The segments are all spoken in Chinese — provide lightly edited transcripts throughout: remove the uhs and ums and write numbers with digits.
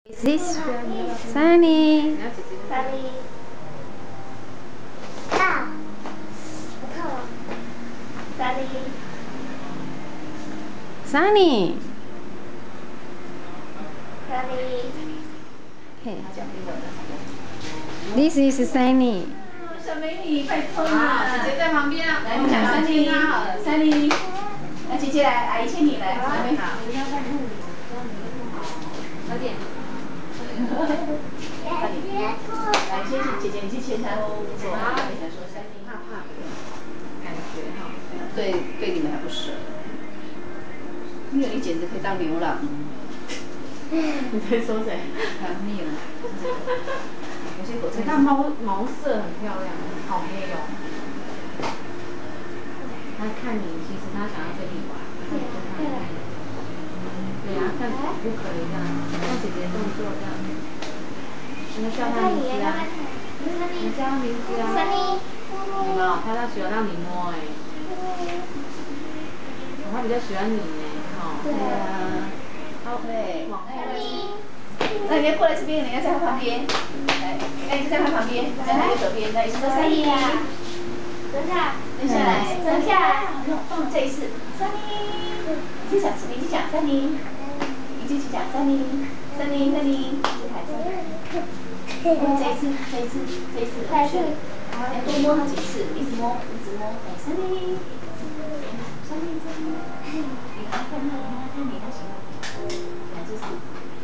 This Sunny. Sunny. 啊！我看了。Sunny. Sunny. Sunny. Hey. This is Sunny. 小美女，拜托你了。姐姐在旁边啊。来，你讲Sunny好了，Sunny。来，姐姐来，阿姨牵你来。好。快点。快点。来，先去姐姐，你去牵她。好。你想说Sunny怕怕的感觉哈。对你们还不舍。因为你简直可以当牛郎。你在说谁？看腻了。它毛色很漂亮，好黑哦。它看你，其实它想要跟你玩。对啊，看不可以这样，像姐姐动作这样。你叫它名字啊？你叫它名字啊？有没有？它喜欢让你摸哎。它比较喜欢你哎，哈。对啊。对。那你要过来这边，你要在他旁边。来，哎，就在他旁边，在他右手边。来，说Sunny啊。蹲下。蹲下来。蹲下来。放这一次。Sunny。你去讲Sunny。你继续讲Sunny。Sunny。这一次。再一次。要多摸他几次，一直摸。哎，Sunny。你看你，他喜欢。来，这是。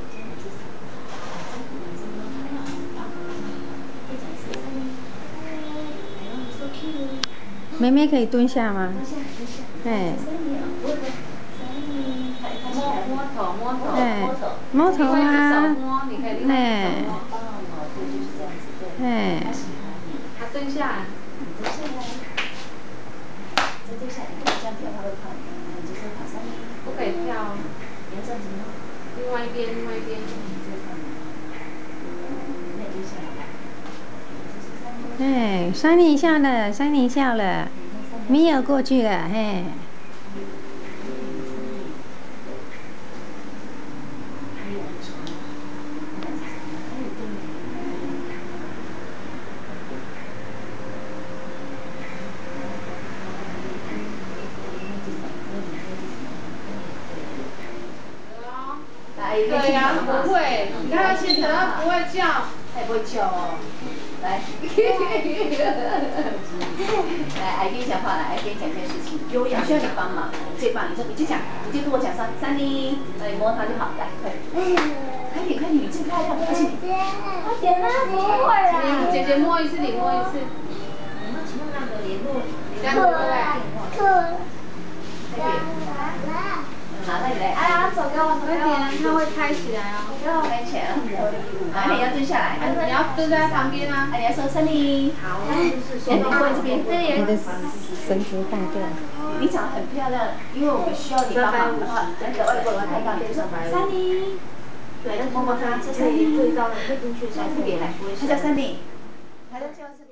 妹妹可以蹲下吗？哎。摸头啊！哎。哎。 他蹲下来。不可以跳。另外一边。 哎，Sunny笑了，米尔过去了，嘿。 对呀，不会，你看他牵着，他不会叫，他也不会叫哦。来，来，阿姨跟你讲话，来，跟你讲件事情，有需要你帮忙，你最棒，你就讲，你就跟我讲说，Sunny，你摸它就好，来，快点，你最漂亮，而且快点啦，不会啦。 姐姐摸一次，你摸一次。你们请问那个联络，这样对不对？好，那你来。 哎呀，手给我， 快点，它会开起来哦。开起来了。来，你要蹲下来，你要蹲在旁边啊。你要说Sunny。好。你过来这边。 你的绳子放掉。 你长得很漂亮，因为我们需要你帮忙的话，那个外国人看到你就说Sunny。对，摸摸它，这Sunny。最高的会进去，来这边来，他叫Sunny。他在教室。